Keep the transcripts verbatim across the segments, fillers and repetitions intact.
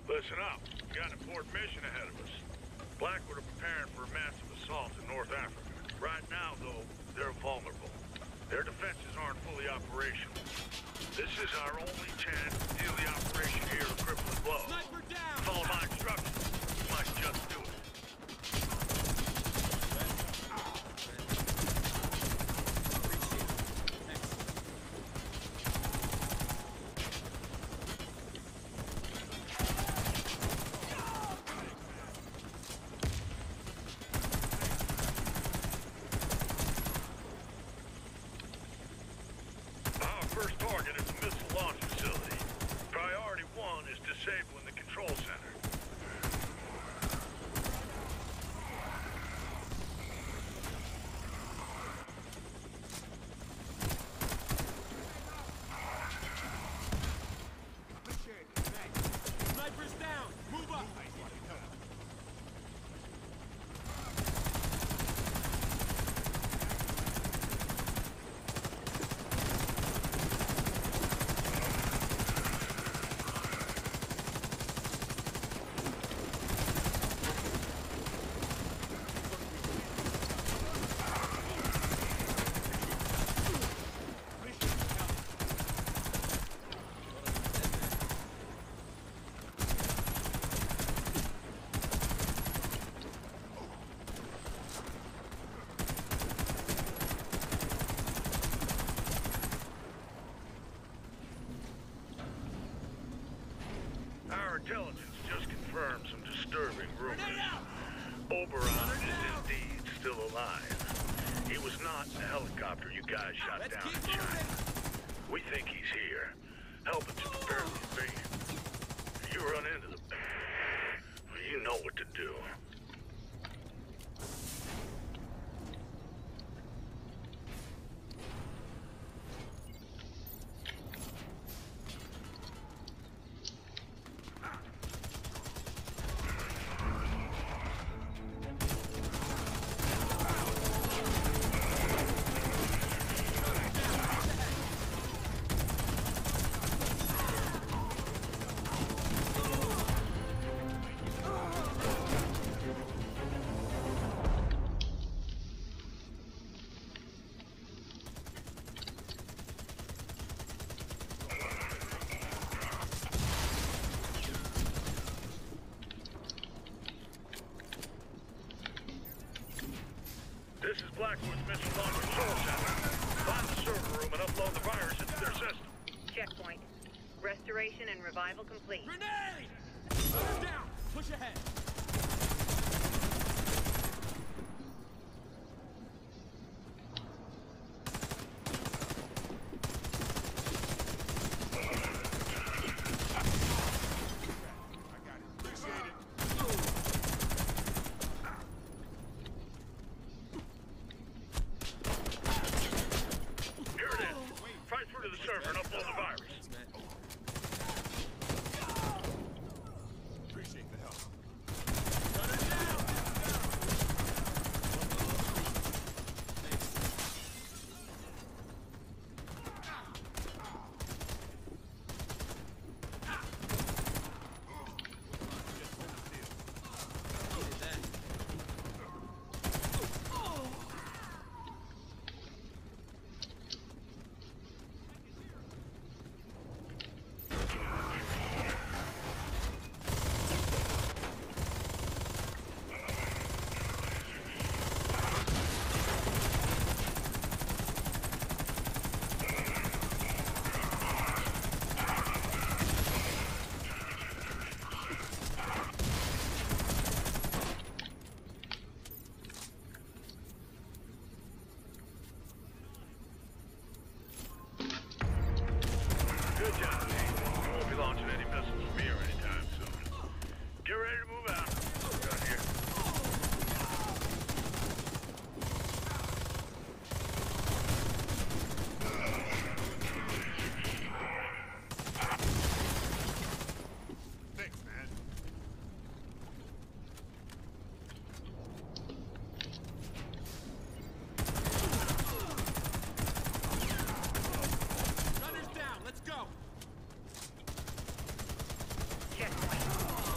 Listen up. We got an important mission ahead of us. Blackwood are preparing for a massive assault in North Africa. Right now, though, they're vulnerable. Their defenses aren't fully operational. This is our only chance to steal the operation here to cripple the blow. Sniper down! Follow my instructions. You might just do it. First target is a missile launch facility. Priority one is disabling the control center. Sniper's down! Move up! Our intelligence just confirmed some disturbing rumors. Oberon is indeed still alive. He was not in the helicopter you guys shot Let's down keep in China. moving. We think he's here, helping to prepare the invasion. If you run into the... you know what to do. This is Blackwood's missile launch control center. Find the server room and upload the virus into their system. Checkpoint. Restoration and revival complete. Grenade! Sniper's down! Push ahead! Fight through to the server and upload the virus. Thanks, man. Appreciate the help. Gun it down! Good job, Nate. You won't be launching any missiles from here anytime soon. Get ready to move out. Gun here. Thanks, man. Gunner's down! Let's go! Checkpoint.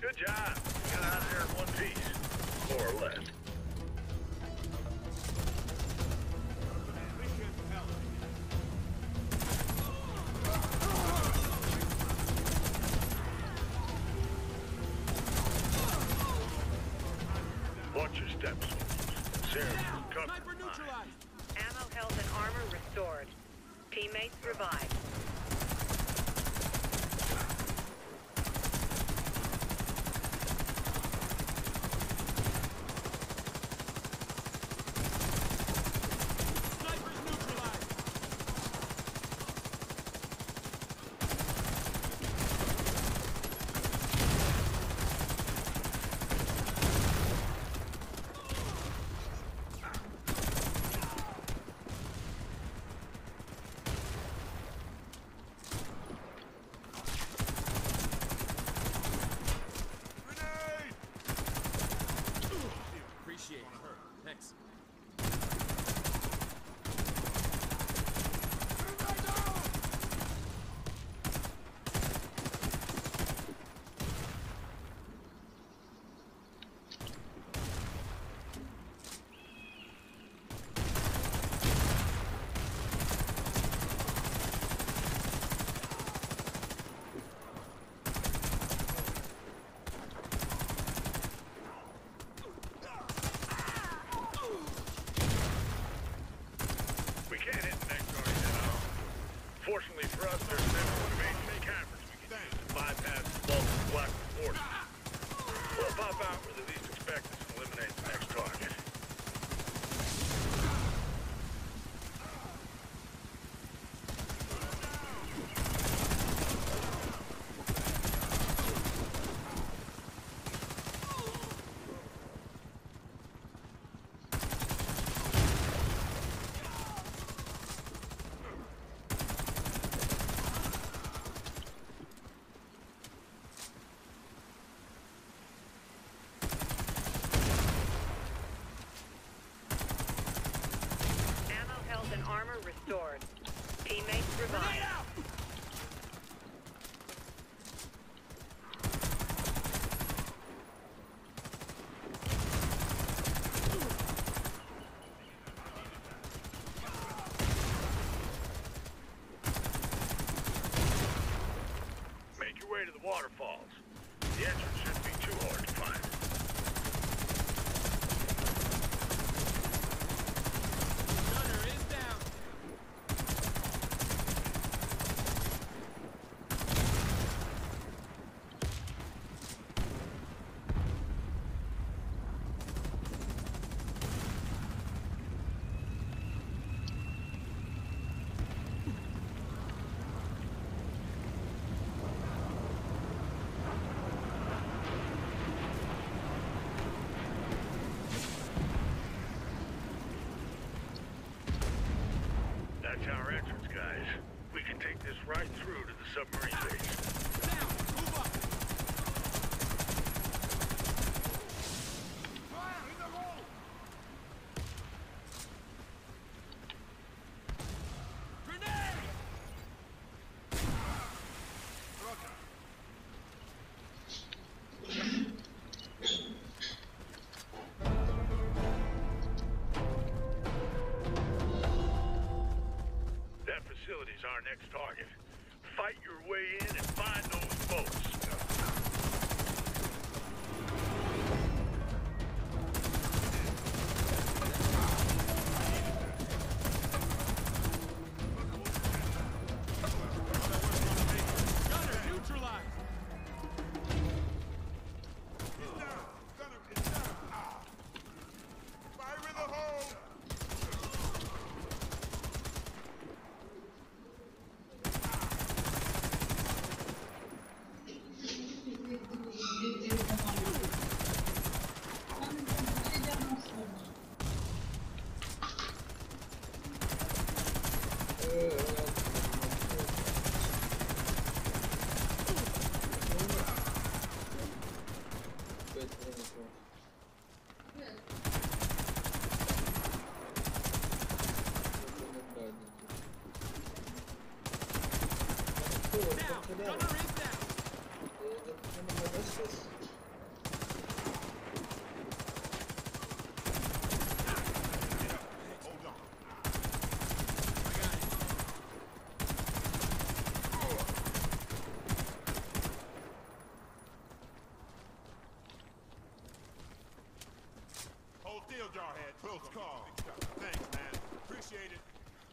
Good job. You got out of there in one piece. More or less. We should help. Watch your steps. Sarah, cover. Sniper neutralized. Ammo, health, and armor restored. Teammates revived. Snipers neutralized. Grenade! Appreciate her. Thanks. We can't hit the next target at all. Fortunately for us, there's never one of eight cameras we can use to bypass the bulk of black forces. We'll pop out where the least expected and eliminate the next target. Ammo, health, and armor restored. Teammates revived. Make your way to the waterfalls. The entrance shouldn't be too hard to find. Gunner is down. That's our entrance, guys. We can take this right through to the submarine base. Down. Move up. Fire in the hole. Grenade! That facility's our next target. Fight your way in and find those boats. Gunner neutralized. Fire in the hole! Down. Gunner is down. Ele tá fazendo uma dessas. Appreciate it.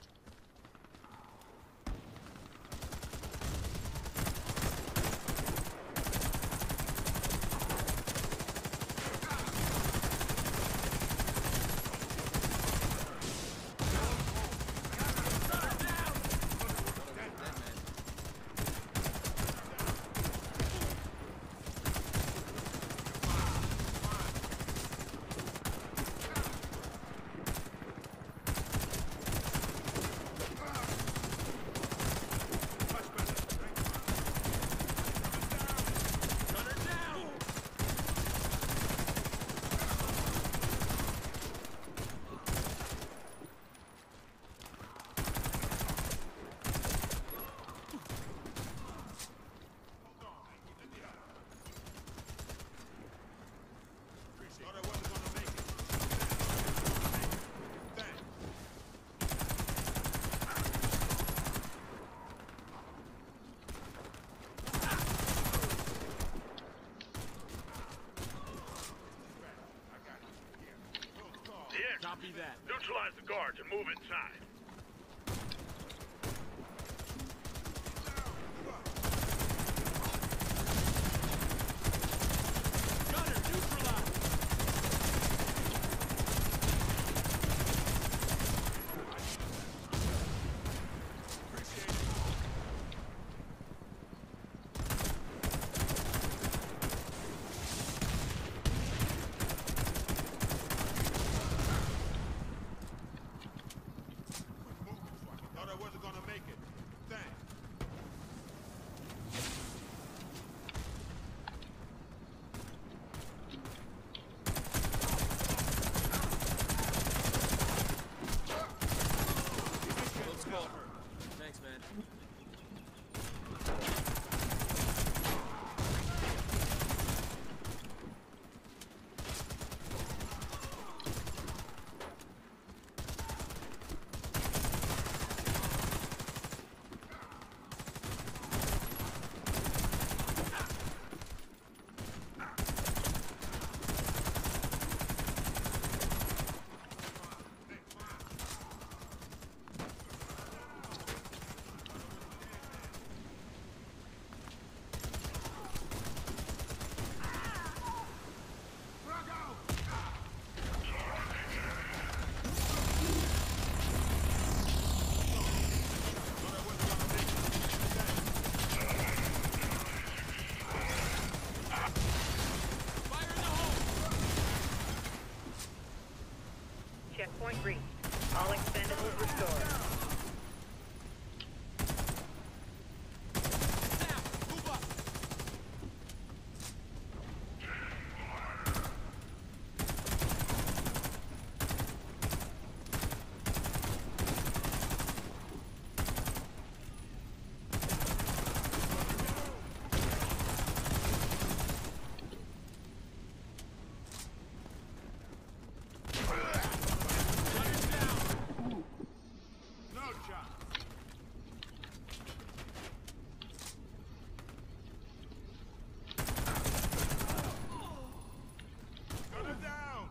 Thought I wasn't gonna make it. Thanks. I got it. Here. Close call. The exit. Copy that. Neutralize the guards and move inside. Gunner, neutralized. Appreciate it. Thought I wasn't gonna make it. Thanks. Let's go. Thanks, man. Fire in the hole. Checkpoint reached. All expendables restored. Down. Move up. Gunner's down. No shot. Gunner down.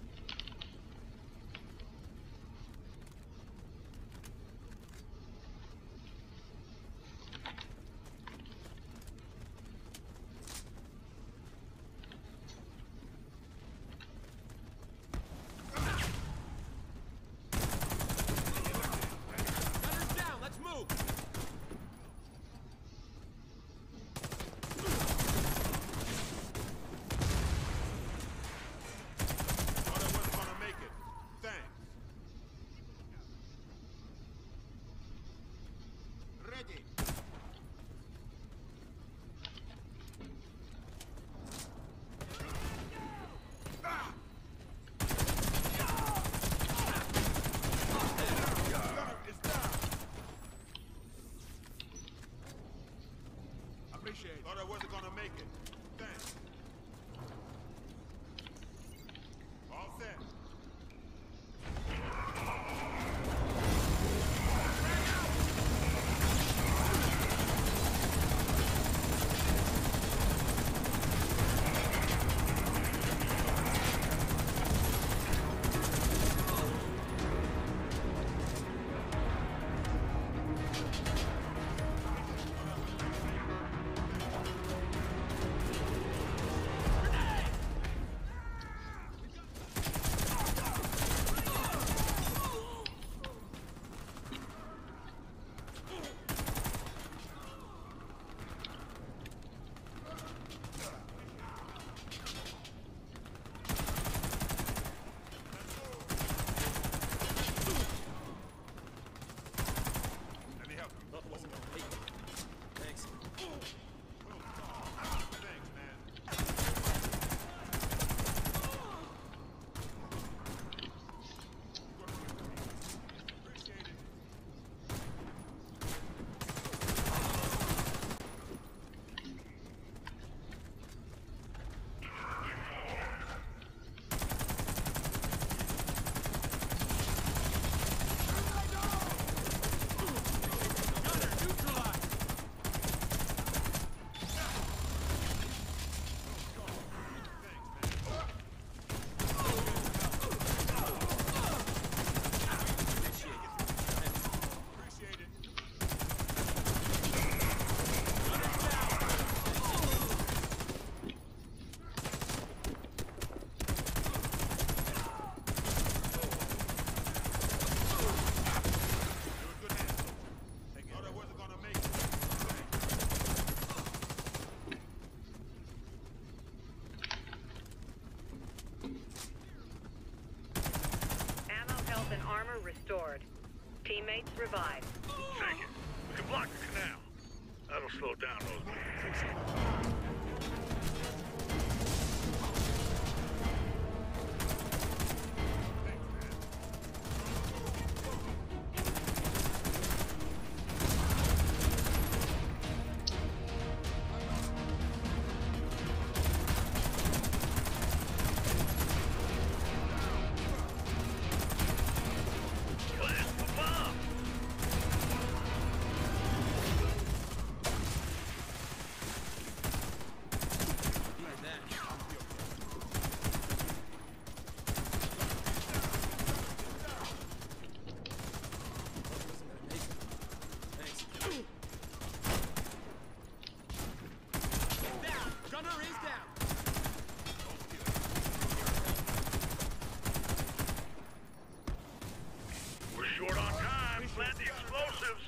Gunner's down. Let's move. Thought I wasn't gonna make it. Thanks. Ready. Ah! Gunner is down. Appreciate it. Thought I wasn't gonna make it. Thanks. All set. and armor restored. Teammates revived. Take it. We can block the canal. That'll slow down those men. We're short on time. Plant the explosives.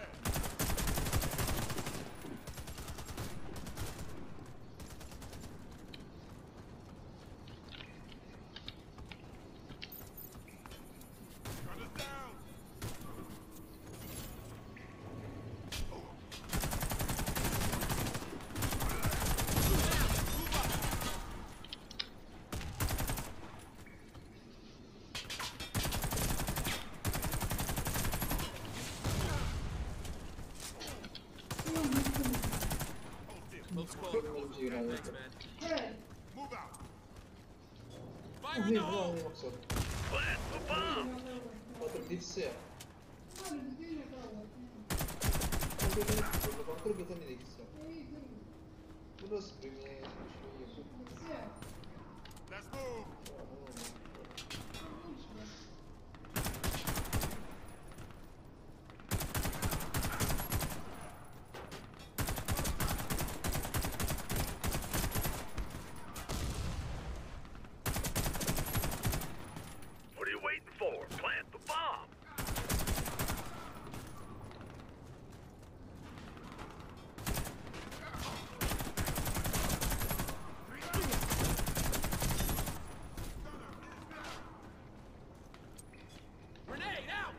Close call. Kırmızı yürüyor. Thanks, man. Move out. Fire in the hole! Yoksa. Plant the bomb. Batır gitse. Burada bakır getir nereye gitse. Burası dünya şey yapıyor. Let's move. What are you waiting for? Plant the bomb. Grenade out!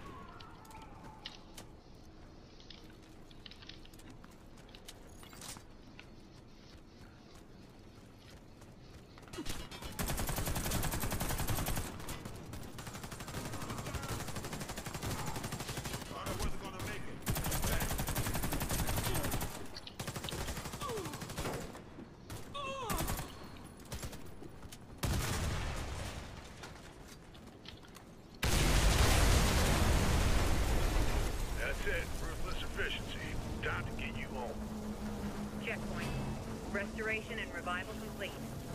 Thought I wasn't gonna make it. That's it. Ruthless efficiency. Time to get you home. Checkpoint. Restoration and revival complete.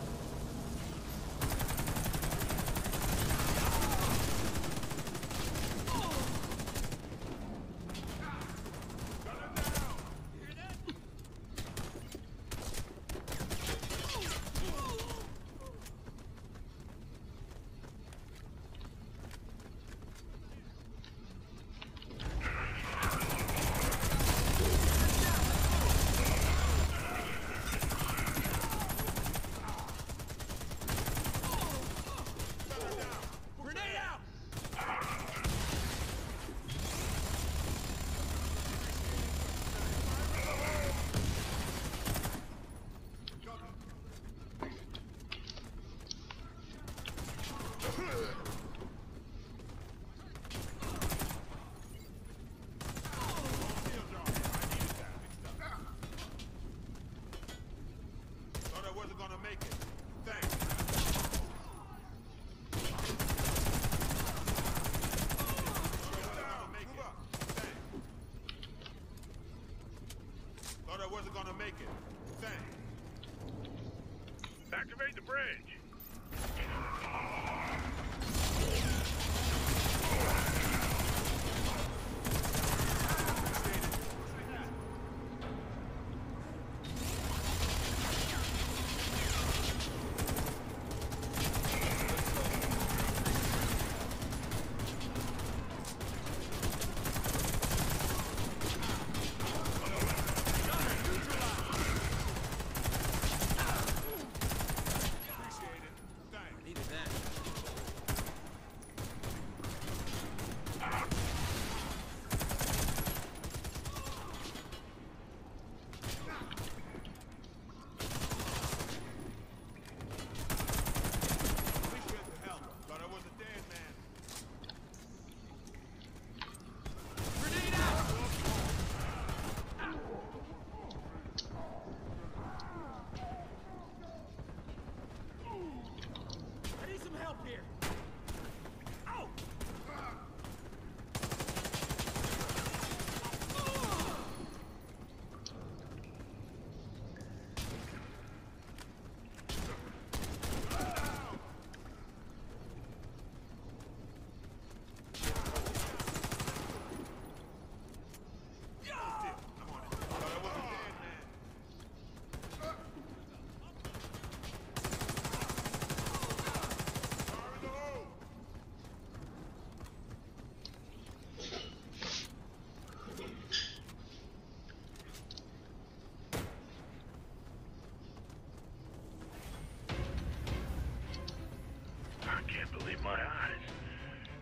Grenade out! Thought I wasn't gonna make it. Thanks. Thought I wasn't gonna make it. Thanks. Activate the bridge.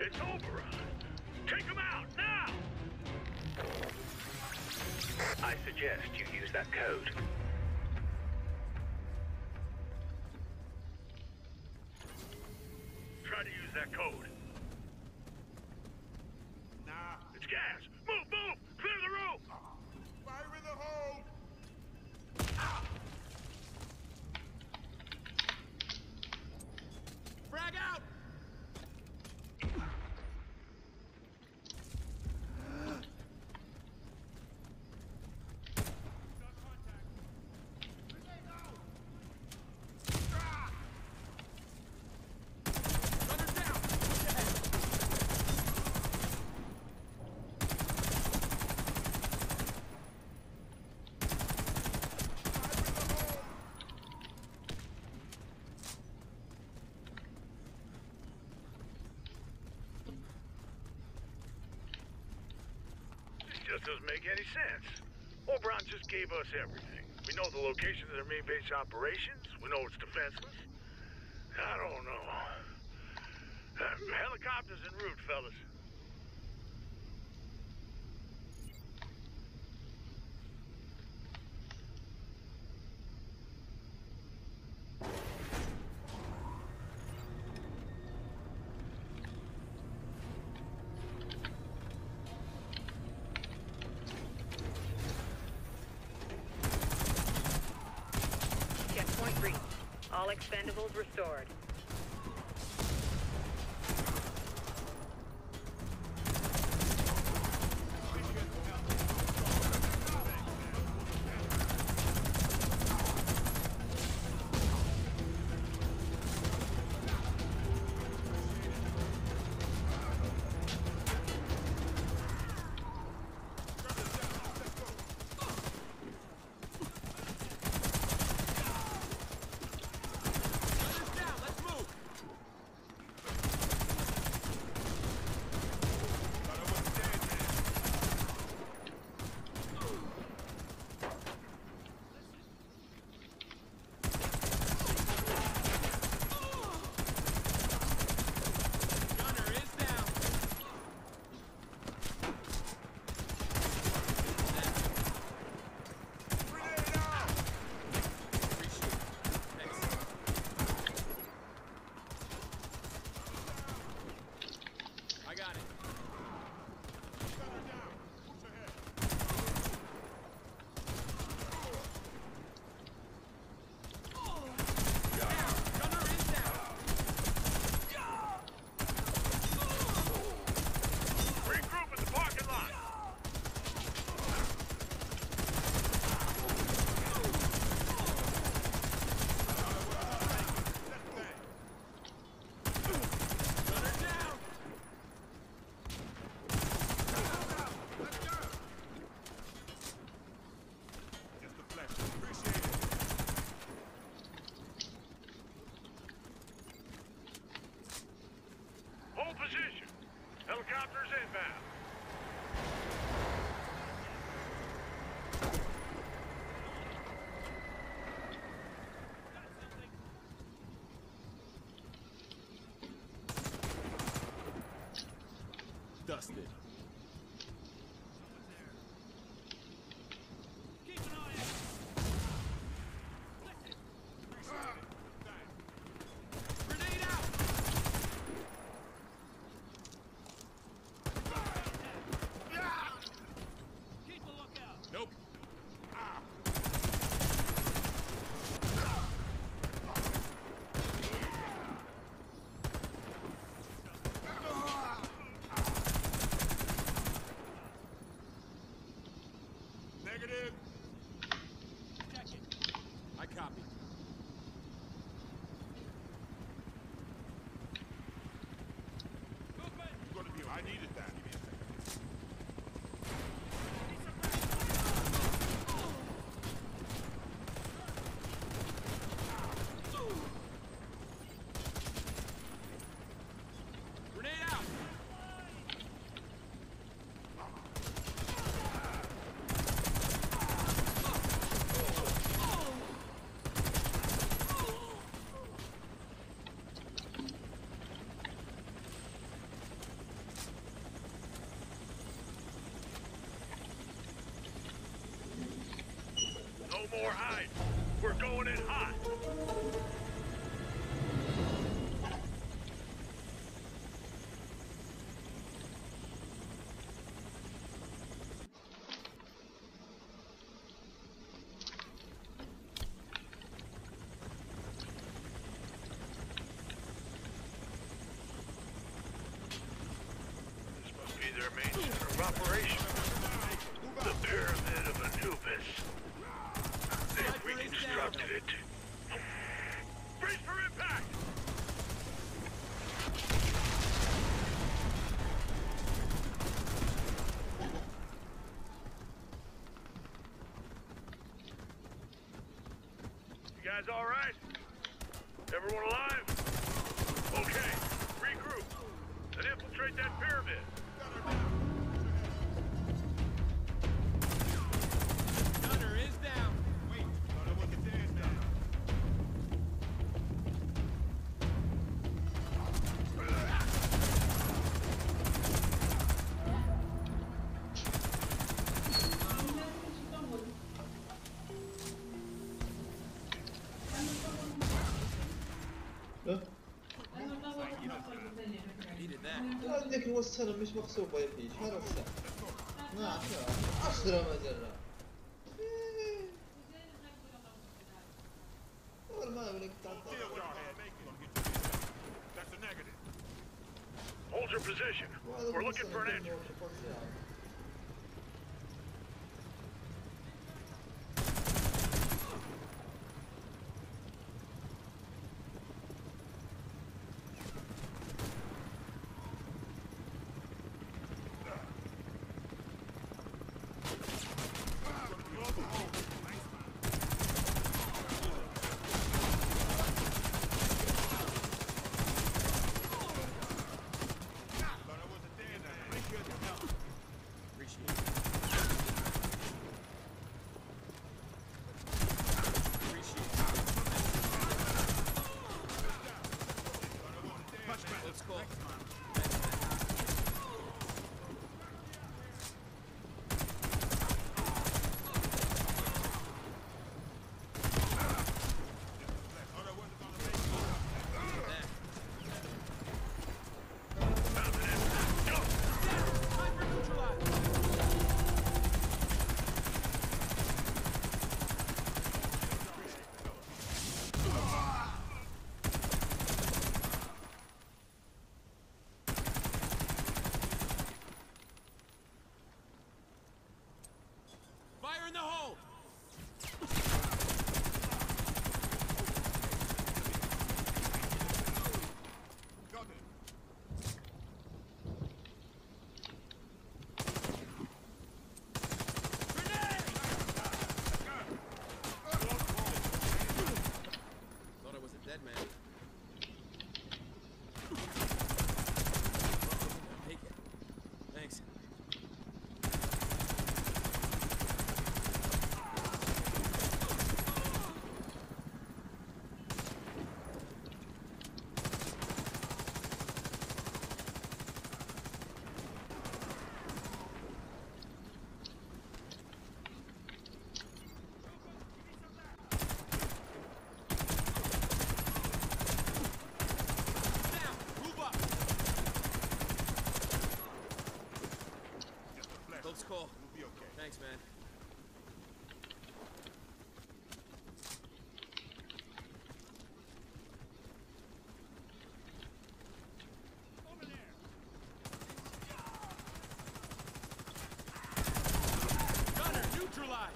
It's Oberon. Take him out, now! I suggest you use that code. Try to use that code. Nah. It's gas! Move, move! Clear the room! Fire in the hole! Frag out! Gunner's down! Push ahead. This just doesn't make any sense. Oberon just gave us everything. We know the location of their main base operations. We know it's defenseless. I don't know. Uh, helicopters en route, fellas. Checkpoint reached. All expendables restored. Gunner's down! Let's move! Thought I was dead, man. Gunner is down! Grenade out! Appreciate it. Thanks. I got it. Gunner down. Push ahead. Gunner is down! Regroup in the parking lot. Gunner down! Let's go! Just a flex. Appreciate it. Hold position. Helicopters inbound. Dusted. Keep an eye out. Grenade out! Keep a lookout. Nope. hide. We're going in hot. This must be their main center of operation. The Pyramid of Anubis. They've reconstructed it. Brace for impact! You guys all right? Everyone alive? Okay, regroup and infiltrate that pyramid. Gunner is down. Wait, thought I wasn't dead now. اه؟ Needed that. عندك هو السنة مش مغصوبة يا بي شهر السنة نعم عشرة مجرة أول ما أقول لك تعطل Deal with our head. That's a negative. Hold your position. We're looking for an entrance. Thought I wasn't dead now. Make sure you help. Appreciate it. Appreciate it. Thought I wasn't dead now. Let's go. Thought I wasn't gonna make it. There. Found an entrance. Go! Sniper neutralized. Fire in the hole! Got it. Thought I was a dead man. Take it. Thanks. Down! Move up! Just a flash. Close call. We'll be okay. Thanks, man. Over there. Gunner neutralized!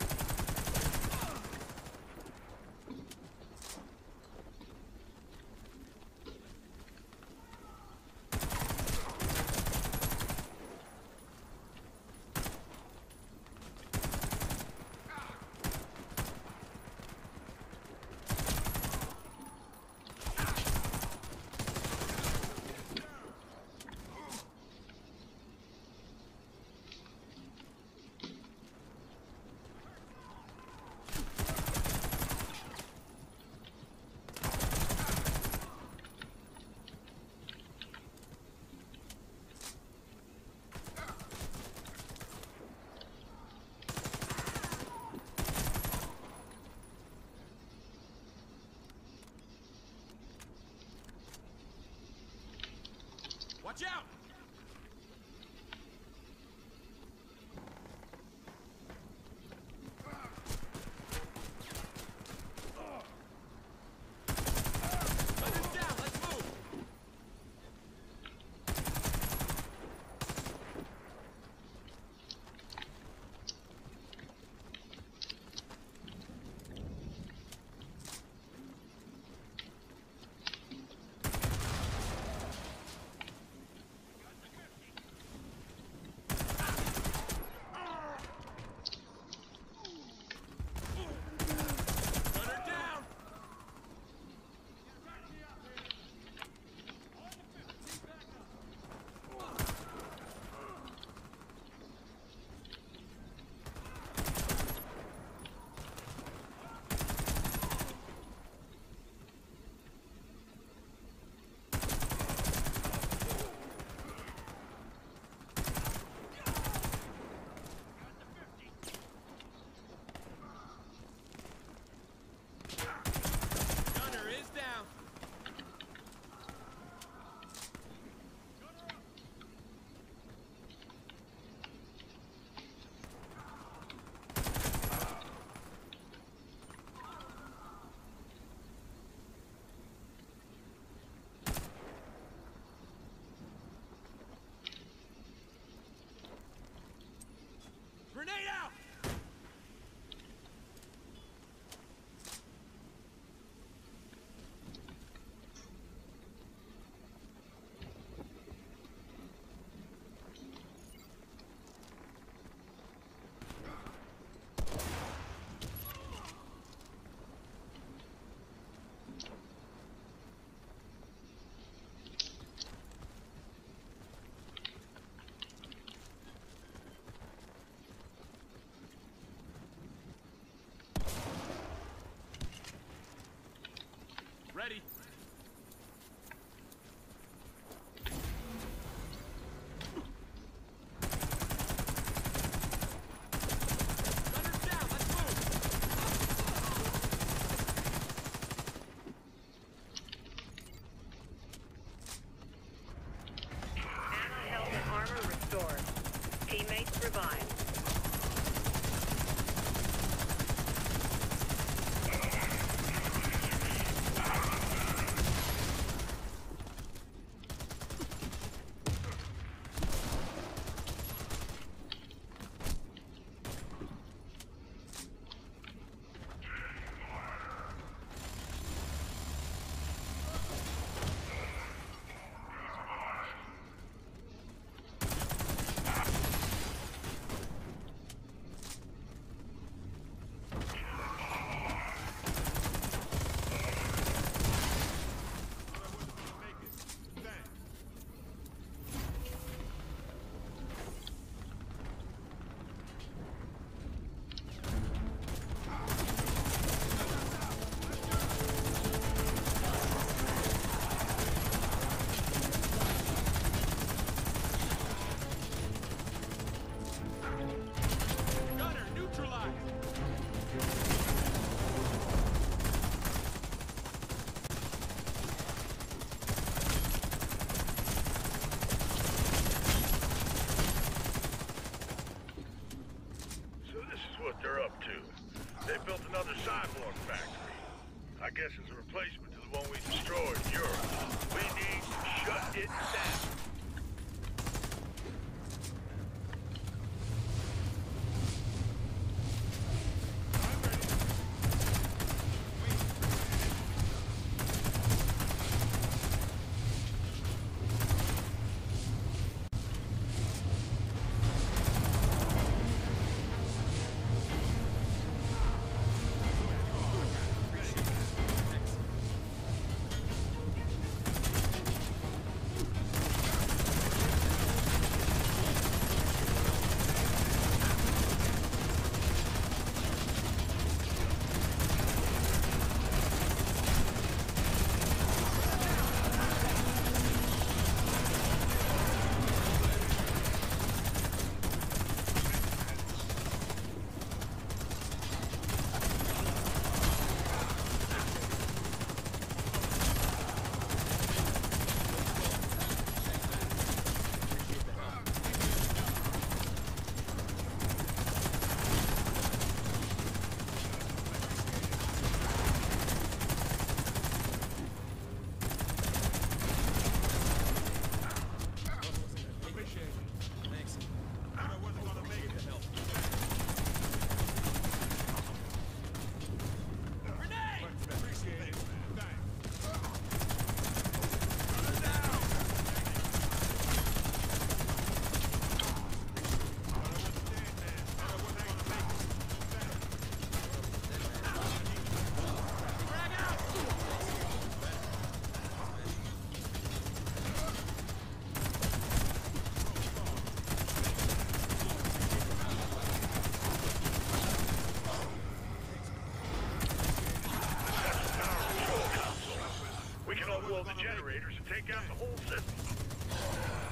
Watch out! Gunner's down, let's move! Gunner down! Gunner is down. Grenade out! Ready. Gunner's down, let's move! Ammo held and armor restored. Teammates revived. Gunner neutralized! So this is what they're up to. They built another cyborg factory. I guess it's a replacement to the one we destroyed in Europe. We need to shut it down. the generators and take out the whole system.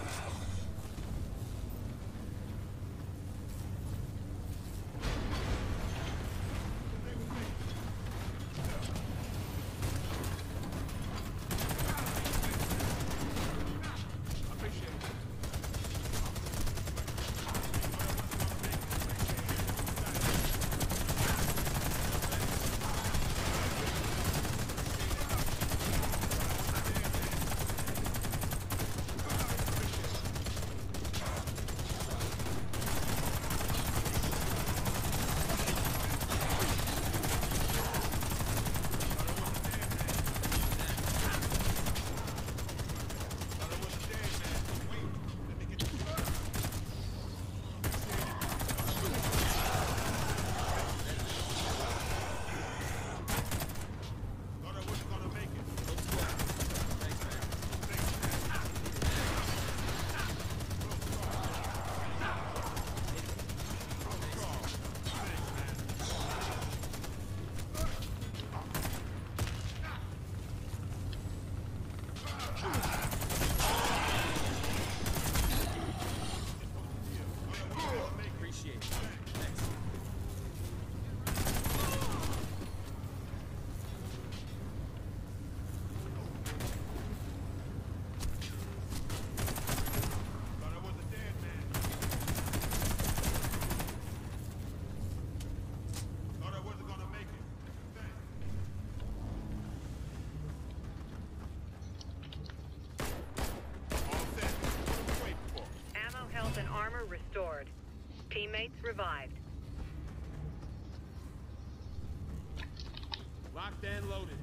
Appreciate it. Thanks. Thought I was a dead man. Thought I wasn't gonna make it. Thanks. All set. What are we waiting for? Ammo, health, and armor restored. Teammates revived. Locked and loaded.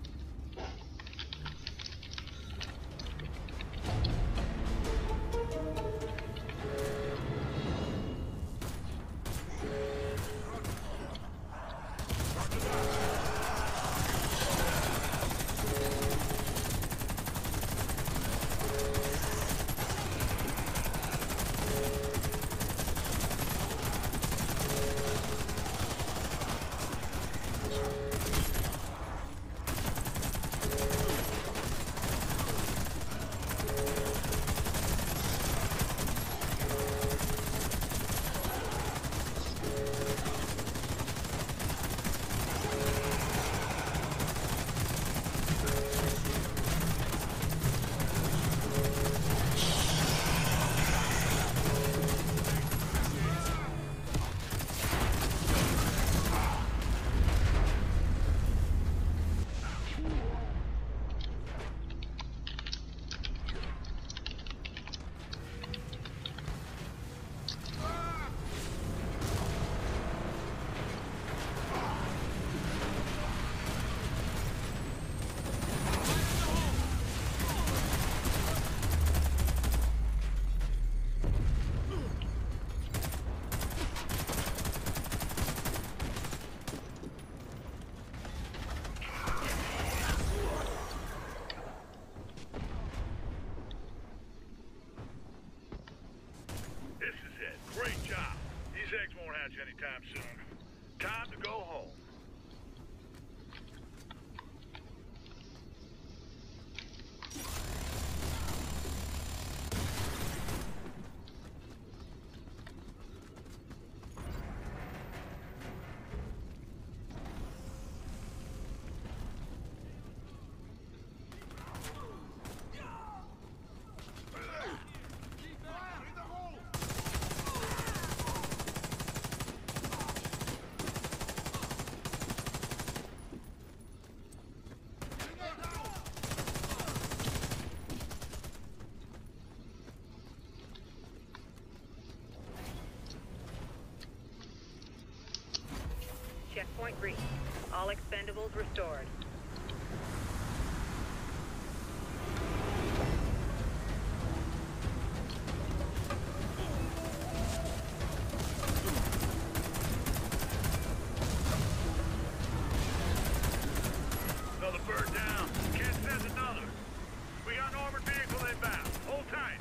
This is it. Great job. These eggs won't hatch anytime soon. Time to go home. Checkpoint reached. All expendables restored. Another bird down. Can't send another. We got an armored vehicle inbound. Hold tight.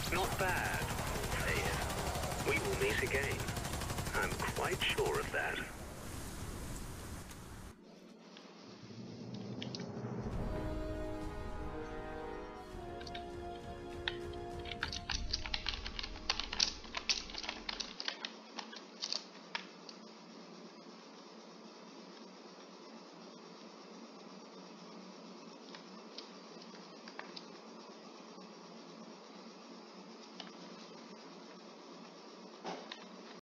Not bad, I'll say it. We will meet again. I'm quite sure of that.